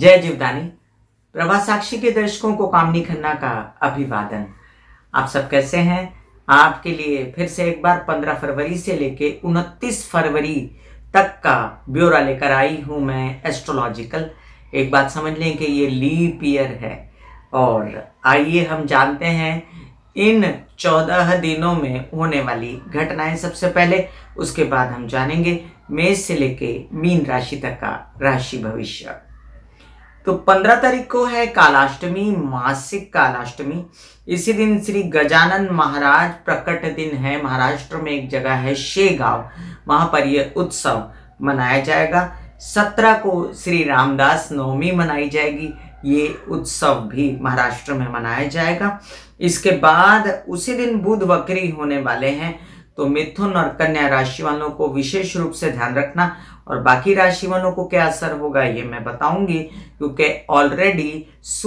जय जीवदानी। प्रभा साक्षी के दर्शकों को कामनी खन्ना का अभिवादन। आप सब कैसे हैं? आपके लिए फिर से एक बार 15 फरवरी से लेके 29 फरवरी तक का ब्यौरा लेकर आई हूं मैं एस्ट्रोलॉजिकल। एक बात समझ लें कि ये लीप ईयर है और आइए हम जानते हैं इन 14 दिनों में होने वाली घटनाएं सबसे पहले, उसके बाद हम जानेंगे मेष से लेके मीन राशि तक का राशि भविष्य। तो 15 तारीख को है कालाष्टमी, मासिक कालाष्टमी। इसी दिन श्री गजानन महाराज प्रकट दिन है। महाराष्ट्र में एक जगह है शेगांव, वहां पर यह उत्सव मनाया जाएगा। 17 को श्री रामदास नवमी मनाई जाएगी। ये उत्सव भी महाराष्ट्र में मनाया जाएगा। इसके बाद उसी दिन बुध वक्री होने वाले हैं, तो मिथुन और कन्या राशि वालों को विशेष रूप से ध्यान रखना। और बाकी राशि वालों को क्या असर होगा ये मैं बताऊंगी, क्योंकि ऑलरेडी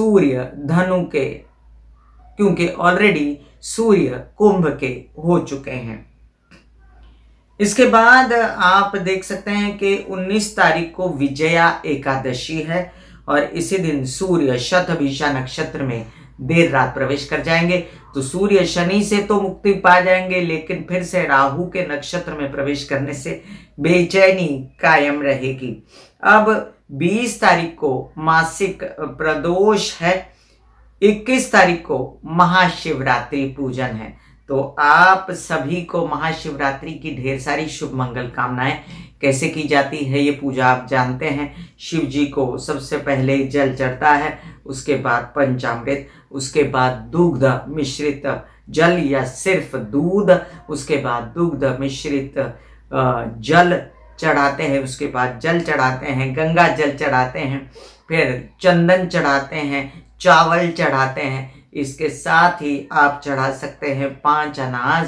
सूर्य कुंभ के हो चुके हैं। इसके बाद आप देख सकते हैं कि 19 तारीख को विजया एकादशी है और इसी दिन सूर्य शतभिषा नक्षत्र में देर रात प्रवेश कर जाएंगे। तो सूर्य शनि से तो मुक्ति पा जाएंगे, लेकिन फिर से राहु के नक्षत्र में प्रवेश करने से बेचैनी कायम रहेगी। अब 20 तारीख को मासिक प्रदोष है, 21 तारीख को महाशिवरात्रि पूजन है। तो आप सभी को महाशिवरात्रि की ढेर सारी शुभ मंगल कामनाएं। कैसे की जाती है ये पूजा आप जानते हैं। शिव जी को सबसे पहले जल चढ़ता है, उसके बाद पंचामृत, उसके बाद दुग्ध मिश्रित जल या सिर्फ दूध, उसके बाद दुग्ध मिश्रित जल चढ़ाते हैं, उसके बाद जल चढ़ाते हैं, गंगा जल चढ़ाते हैं, फिर चंदन चढ़ाते हैं, चावल चढ़ाते हैं। इसके साथ ही आप चढ़ा सकते हैं 5 अनाज,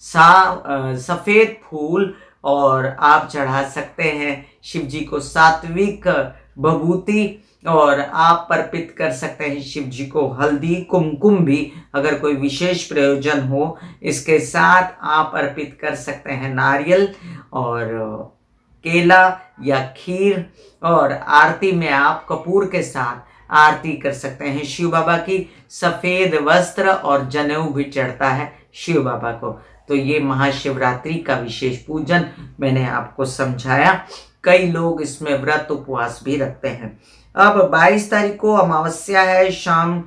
सफेद फूल, और आप चढ़ा सकते हैं शिव जी को सात्विक भभूति, और आप अर्पित कर सकते हैं शिव जी को हल्दी कुमकुम भी, अगर कोई विशेष प्रयोजन हो। इसके साथ आप अर्पित कर सकते हैं नारियल और केला या खीर, और आरती में आप कपूर के साथ आरती कर सकते हैं शिव बाबा की। सफेद वस्त्र और जनेऊ भी चढ़ता है शिव बाबा को। तो ये महाशिवरात्रि का विशेष पूजन मैंने आपको समझाया। कई लोग इसमें व्रत उपवास भी रखते हैं। अब 22 तारीख को अमावस्या है, शाम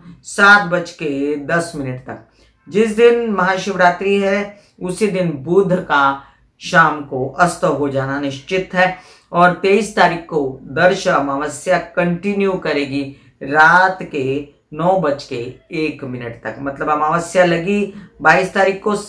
7:10 तक। जिस दिन महाशिवरात्रि है उसी दिन बुध का शाम को अस्त हो जाना निश्चित है। और 23 तारीख को दर्श अमावस्या कंटिन्यू करेगी रात के 9:01 तक। मतलब अमावस्या लगी 22 तारीख को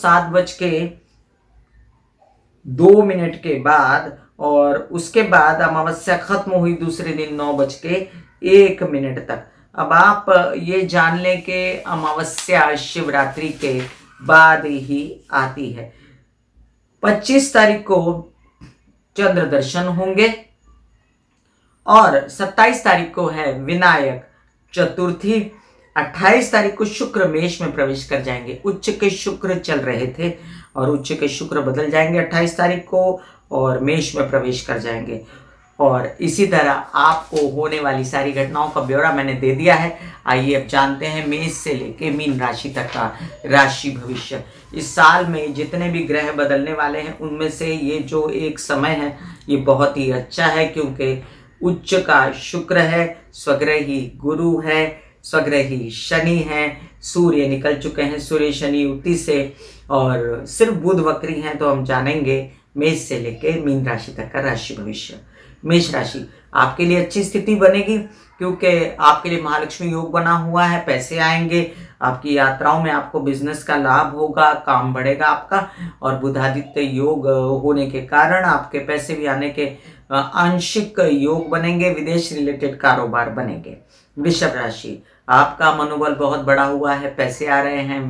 7:02 के बाद, और उसके बाद अमावस्या खत्म हुई दूसरे दिन 9:01 तक। अब आप ये जान लें कि अमावस्या शिवरात्रि के बाद ही आती है। 25 तारीख को चंद्र दर्शन होंगे और 27 तारीख को है विनायक चतुर्थी। 28 तारीख को शुक्र मेष में प्रवेश कर जाएंगे। उच्च के शुक्र चल रहे थे और उच्च के शुक्र बदल जाएंगे 28 तारीख को और मेष में प्रवेश कर जाएंगे। और इसी तरह आपको होने वाली सारी घटनाओं का ब्यौरा मैंने दे दिया है। आइए अब जानते हैं मेष से लेके मीन राशि तक का राशि भविष्य। इस साल में जितने भी ग्रह बदलने वाले हैं उनमें से ये जो एक समय है ये बहुत ही अच्छा है, क्योंकि उच्च का शुक्र है, स्वग्रही गुरु है, स्वग्रही शनि है, सूर्य निकल चुके हैं सूर्य शनि युति से, और सिर्फ बुध वक्री हैं। तो हम जानेंगे मेष से लेके मीन राशि तक का राशि भविष्य। मेष राशि, आपके लिए अच्छी स्थिति बनेगी, क्योंकि आपके लिए महालक्ष्मी योग बना हुआ है। पैसे आएंगे, आपकी यात्राओं में आपको बिजनेस का लाभ होगा, काम बढ़ेगा आपका, और बुधादित्य योग होने के कारण आपके पैसे भी आने के आंशिक योग बनेंगे। विदेश रिलेटेड कारोबार बनेंगे। वृषभ राशि, आपका मनोबल बहुत बड़ा हुआ है, पैसे आ रहे हैं,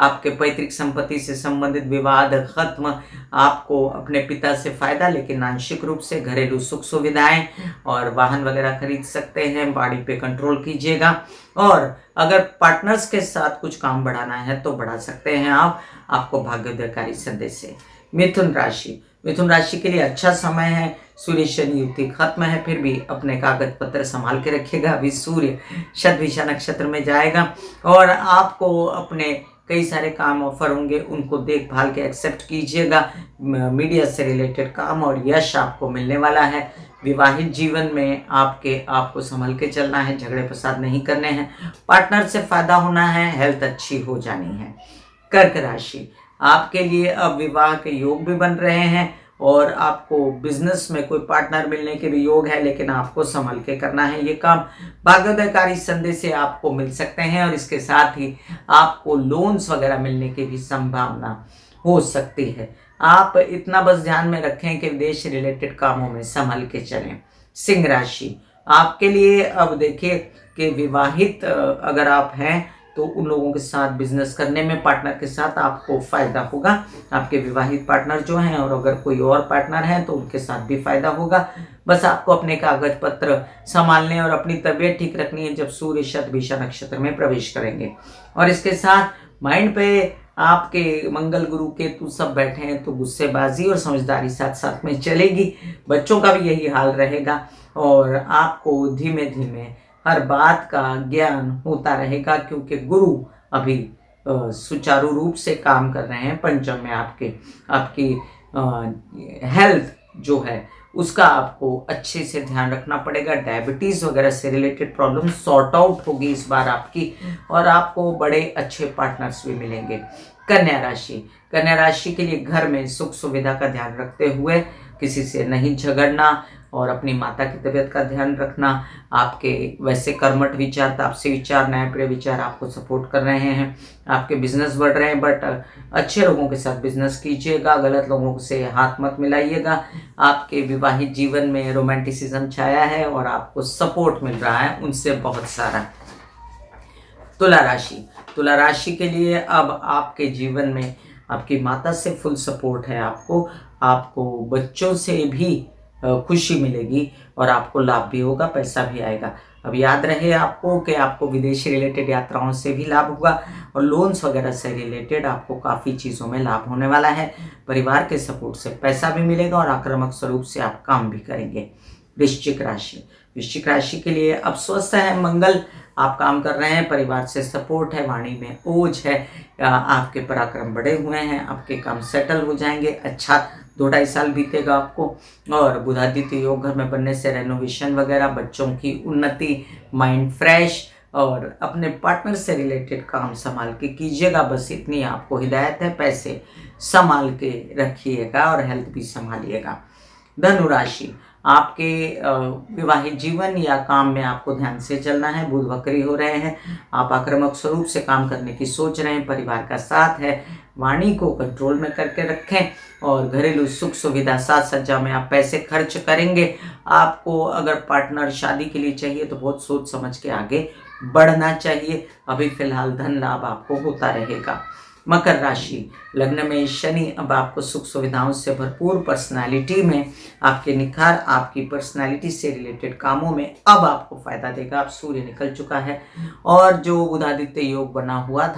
आपके पैतृक संपत्ति से संबंधित विवाद खत्म, आपको अपने पिता से फायदा लेकिन आंशिक रूप से, घरेलू सुख सुविधाएं और वाहन वगैरह खरीद सकते हैं। बॉडी पे कंट्रोल कीजिएगा और अगर पार्टनर्स के साथ कुछ काम बढ़ाना है तो बढ़ा सकते हैं आप। आपको भाग्योदयकारी संदेश है। मिथुन राशि, मिथुन राशि के लिए अच्छा समय है। सूर्य शनि युति खत्म है, फिर भी अपने कागज पत्र संभाल के रखिएगा। अभी सूर्य शतभिषा नक्षत्र में जाएगा और आपको अपने कई सारे काम ऑफर होंगे, उनको देखभाल के एक्सेप्ट कीजिएगा। मीडिया से रिलेटेड काम और यश आपको मिलने वाला है। विवाहित जीवन में आपको संभल के चलना है, झगड़े फसाद नहीं करने हैं। पार्टनर से फायदा होना है, हेल्थ अच्छी हो जानी है। कर्क राशि, आपके लिए अब विवाह के योग भी बन रहे हैं और आपको बिजनेस में कोई पार्टनर मिलने के भी योग है, लेकिन आपको संभल के करना है ये काम। भाग्योदयकारी संदेश से आपको मिल सकते हैं और इसके साथ ही आपको लोन्स वगैरह मिलने की भी संभावना हो सकती है। आप इतना बस ध्यान में रखें कि विदेश रिलेटेड कामों में संभल के चलें। सिंह राशि, आपके लिए अब देखिए कि विवाहित अगर आप हैं तो उन लोगों के साथ बिजनेस करने में पार्टनर के साथ आपको फायदा होगा। आपके विवाहित पार्टनर जो हैं और अगर कोई और पार्टनर हैं तो उनके साथ भी फायदा होगा। बस आपको अपने कागज पत्र संभालने और अपनी तबीयत ठीक रखनी है जब सूर्य शतभिषा नक्षत्र में प्रवेश करेंगे। और इसके साथ माइंड पे आपके मंगल गुरु केतु सब बैठे हैं तो गुस्सेबाजी और समझदारी साथ साथ में चलेगी। बच्चों का भी यही हाल रहेगा और आपको धीमे धीमे हर बात का ज्ञान होता रहेगा क्योंकि गुरु अभी सुचारू रूप से काम कर रहे हैं पंचम में। आपकी हेल्थ जो है उसका आपको अच्छे से ध्यान रखना पड़ेगा। डायबिटीज़ वगैरह से रिलेटेड प्रॉब्लम सॉर्ट आउट होगी इस बार आपकी और आपको बड़े अच्छे पार्टनर्स भी मिलेंगे। कन्या राशि, कन्या राशि के लिए घर में सुख सुविधा का ध्यान रखते हुए किसी से नहीं झगड़ना और अपनी माता की तबीयत का ध्यान रखना। आपके वैसे कर्मठ विचार, तापसी विचार, न्यायप्रिय विचार आपको सपोर्ट कर रहे हैं। आपके बिजनेस बढ़ रहे हैं बट अच्छे लोगों के साथ बिजनेस कीजिएगा, गलत लोगों से हाथ मत मिलाइएगा। आपके विवाहित जीवन में रोमांटिसिज्म छाया है और आपको सपोर्ट मिल रहा है उनसे बहुत सारा। तुला राशि, तुला राशि के लिए अब आपके जीवन में आपकी माता से फुल सपोर्ट है। आपको बच्चों से भी खुशी मिलेगी और आपको लाभ भी होगा, पैसा भी आएगा। अब याद रहे आपको कि आपको विदेशी रिलेटेड यात्राओं से भी लाभ होगा और लोन्स वगैरह से रिलेटेड आपको काफ़ी चीज़ों में लाभ होने वाला है। परिवार के सपोर्ट से पैसा भी मिलेगा और आक्रामक स्वरूप से आप काम भी करेंगे। वृश्चिक राशि, वृश्चिक राशि के लिए अब स्वस्थ है मंगल, आप काम कर रहे हैं, परिवार से सपोर्ट है, वाणी में ओज है, आपके पराक्रम बढ़े हुए हैं, आपके काम सेटल हो जाएंगे। अच्छा 2-2.5 साल बीतेगा आपको। और बुधादित्य योग घर में बनने से रेनोवेशन वगैरह, बच्चों की उन्नति, माइंड फ्रेश और अपने पार्टनर से रिलेटेड काम संभाल के कीजिएगा। बस इतनी आपको हिदायत है। पैसे संभाल के रखिएगा और हेल्थ भी संभालिएगा। धनु राशि, आपके विवाहित जीवन या काम में आपको ध्यान से चलना है। बुध वक्री हो रहे हैं, आप आक्रामक स्वरूप से काम करने की सोच रहे हैं, परिवार का साथ है, वाणी को कंट्रोल में करके रखें और घरेलू सुख सुविधा साज सज्जा में आप पैसे खर्च करेंगे। आपको अगर पार्टनर शादी के लिए चाहिए तो बहुत सोच समझ के आगे बढ़ना चाहिए। अभी फिलहाल धन लाभ आपको होता रहेगा। मकर राशि, लग्न में शनि अब आपको सुख सुविधाओं से भरपूर पर्सनालिटी में आपके निखार, आपकी पर्सनालिटी से रिलेटेड कामों में अब आपको फायदा देगा। अब सूर्य निकल चुका है और जो बुधादित्य योग बना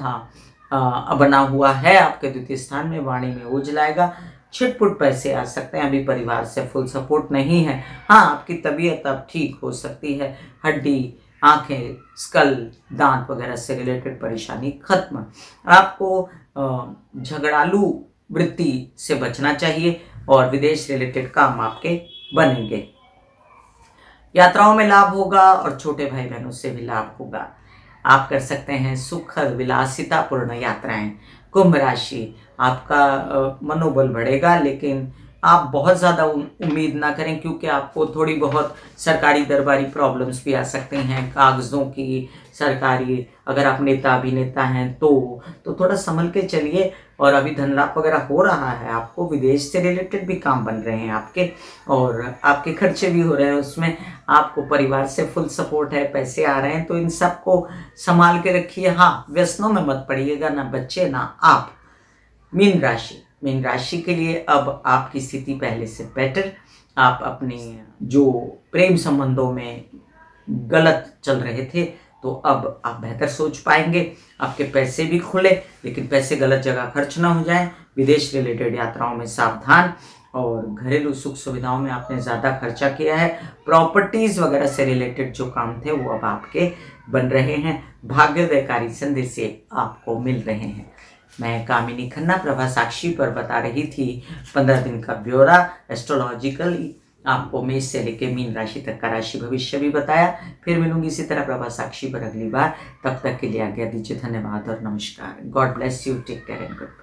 हुआ है आपके द्वितीय स्थान में, वाणी में ओज लाएगा। छिटपुट पैसे आ सकते हैं, अभी परिवार से फुल सपोर्ट नहीं है। हाँ, आपकी तबीयत अब ठीक हो सकती है। हड्डी, आंखें, स्कल, दांत वगैरह से रिलेटेड परेशानी खत्म। आपको झगड़ालू वृत्ति से बचना चाहिए और विदेश रिलेटेड काम आपके बनेंगे। यात्राओं में लाभ होगा और छोटे भाई बहनों से भी लाभ होगा। आप कर सकते हैं सुखद विलासितापूर्ण यात्राएं। कुंभ राशि, आपका मनोबल बढ़ेगा लेकिन आप बहुत ज़्यादा उम्मीद ना करें क्योंकि आपको थोड़ी बहुत सरकारी दरबारी प्रॉब्लम्स भी आ सकती हैं। कागज़ों की, सरकारी, अगर आप नेता अभिनेता हैं तो थोड़ा संभल के चलिए और अभी धन लाभ वगैरह हो रहा है, आपको विदेश से रिलेटेड भी काम बन रहे हैं आपके, और आपके खर्चे भी हो रहे हैं, उसमें आपको परिवार से फुल सपोर्ट है, पैसे आ रहे हैं, तो इन सब को संभाल के रखिए। हाँ, व्यसनों में मत पड़िएगा, ना बच्चे ना आप। मीन राशि के लिए अब आपकी स्थिति पहले से बेटर। आप अपने जो प्रेम संबंधों में गलत चल रहे थे, तो अब आप बेहतर सोच पाएंगे। आपके पैसे भी खुले, लेकिन पैसे गलत जगह खर्च ना हो जाएं। विदेश रिलेटेड यात्राओं में सावधान, और घरेलू सुख सुविधाओं में आपने ज़्यादा खर्चा किया है। प्रॉपर्टीज़ वगैरह से रिलेटेड जो काम थे वो अब आपके बन रहे हैं। भाग्योदयकारी संदेश आपको मिल रहे हैं। मैं कामिनी खन्ना प्रभा साक्षी पर बता रही थी 15 दिन का ब्यौरा एस्ट्रोलॉजिकली। आपको मेष से लेके मीन राशि तक का राशि भविष्य भी बताया। फिर मिलूंगी इसी तरह प्रभा साक्षी पर अगली बार। तब तक के लिए आज्ञा दीजिए। धन्यवाद और नमस्कार। God bless you. Take care and good.